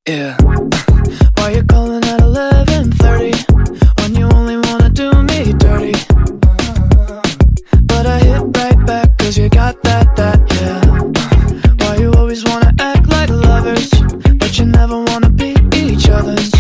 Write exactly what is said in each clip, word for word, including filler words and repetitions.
Yeah. Why you calling at eleven thirty when you only wanna do me dirty? But I hit right back cause you got that, that, yeah. Why you always wanna act like lovers but you never wanna be each other's?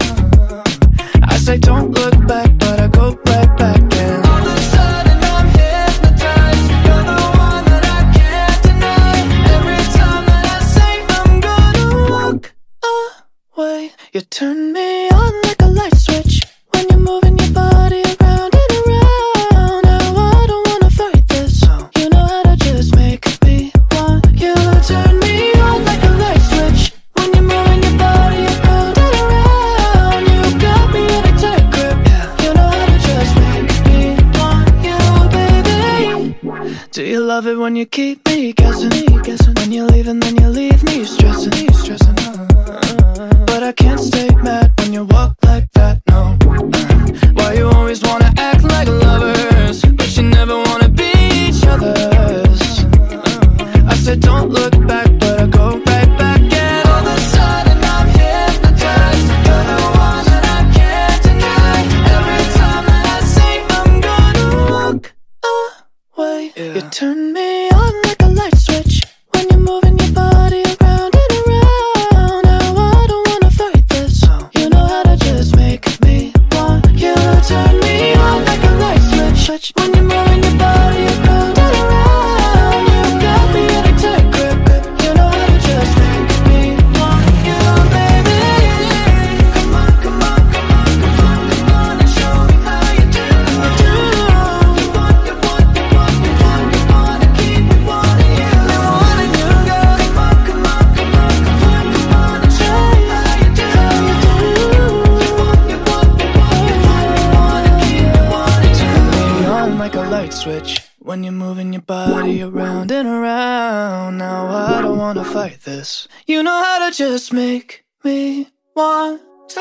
I say don't look back but I go right back and all of a sudden I'm hypnotized. You're the one that I can't deny. Every time that I say I'm gonna walk away, you turn me on like a light switch when you're moving your body around and around. Now I don't wanna fight this. You know how to just make me want you. Turn me on like a light switch when you're moving your body around and around. You got me in a tight grip. You know how to just make me want you, baby. Do you love it when you keep me guessing? When you leave and then you leave me stressing, stressing. But I can't stay mad when you walk like that, no. Why you always wanna act like lovers but you never wanna be each other's? I said don't look back but I go right back and all of a sudden I'm hypnotized. You're the one that I can't deny. Every time that I say I'm gonna walk away, yeah. You turn me on like a light switch when you're moving your body around and around. Now I don't wanna fight this. You know how to just make me want you. Turn me on like a light switch when you're moving your body around and around. You got me in a tight grip. You know how to just make me want you, baby. Come on, come on, come on, come on, come on and show me how you do. You want, you want, you want, you want, you want to keep me wanting you. I wanting you, girl. Come on, come on, come on, come on, come on and show me how you do. You want, you want, you want, you want, you want to keep me wanting you. Turn me on like a light switch when you're moving your body around and around. Now I don't wanna fight this. You know how to just make me want to.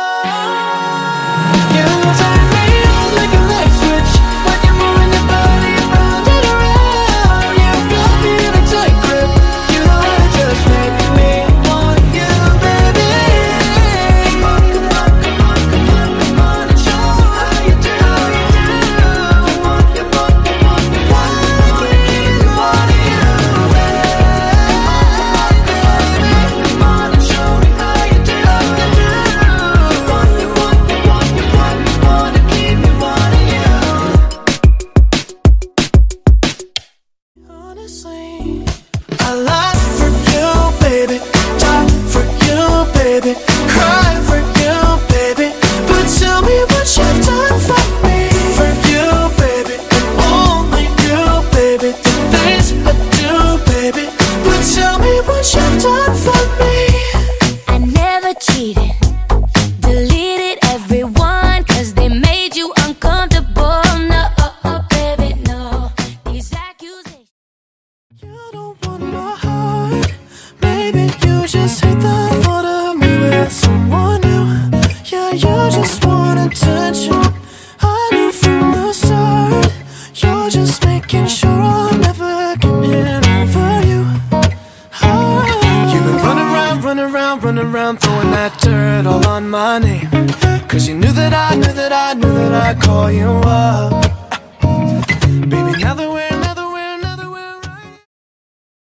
You turn me on like a light switch when you're moving your body around and around. You got me in a tight grip. You know how to just make me want you, baby. Come on, come on, come on, come on, come on and show me how you do. You want, you want, you want, you want, you want to keep me wanting you. Come on and show me how you do. You want, you want, you want, you want, you want to keep me wanting you. Honestly, I lie for you, baby. Die for you, baby. Cry for you, baby. But tell me what you've done for me. For you, baby, and only you, baby. The things I do, baby. But tell me what you've done for me. I never cheated, deleted everyone cause they made you uncomfortable. No, baby, no. These accusations. You don't want my heart. Maybe you just hate the thought of me with someone new. Yeah, you just want attention. I knew from the start. You're just making sure I'll never get over you. Oh. You've been running around, running around, running around, throwing that dirt all on my name. Cause you knew that I knew that I knew that I'd call you up.